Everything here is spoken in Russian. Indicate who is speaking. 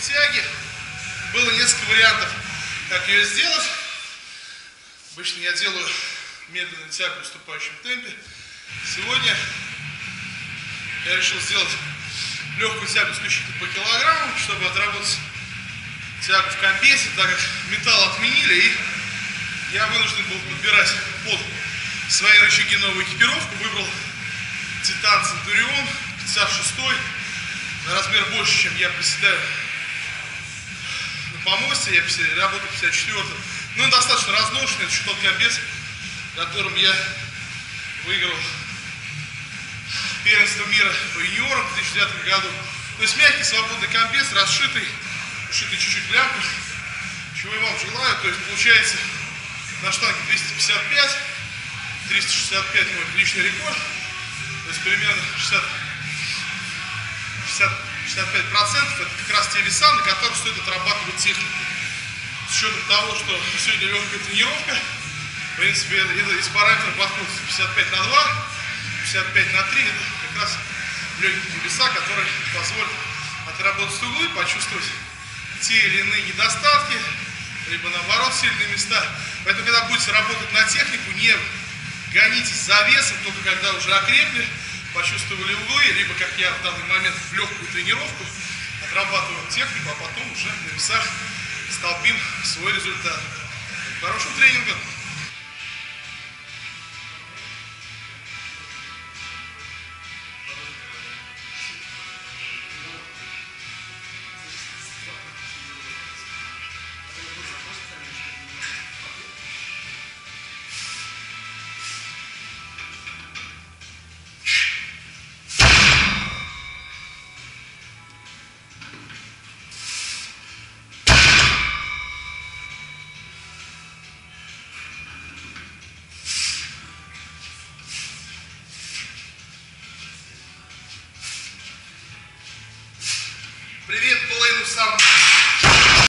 Speaker 1: тяги. Было несколько вариантов, как ее сделать. Обычно я делаю медленную тягу в уступающем темпе. Сегодня я решил сделать легкую тягу исключительно по килограмму, чтобы отработать тягу в комбезе, так как металл отменили, и я вынужден был подбирать под свои рычаги новую экипировку. Выбрал Титан Центурион 56, на размер больше, чем я приседаю на помосте. Я работаю 54. Ну, достаточно разношенный. Это еще тот комбез, которым я выиграл первенство мира по юниорам в 2009 году. То есть мягкий свободный комбез, ушитый чуть-чуть в лямку, чего я вам желаю. То есть получается на штанге 255, 365 мой личный рекорд. То есть примерно 65% это как раз те веса, на которых стоит отрабатывать технику. С учетом того, что сегодня легкая тренировка, в принципе, из параметров подходит 55 на 2, 55 на 3, это как раз легкие веса, которые позволят отработать углы, почувствовать те или иные недостатки, либо наоборот сильные места. Поэтому, когда будете работать на технику, не гонитесь за весом, только когда уже окрепли, почувствовали углы, либо, как я в данный момент, в легкую тренировку, отрабатываем технику, а потом уже на весах столбим свой результат. Хорошего тренинга!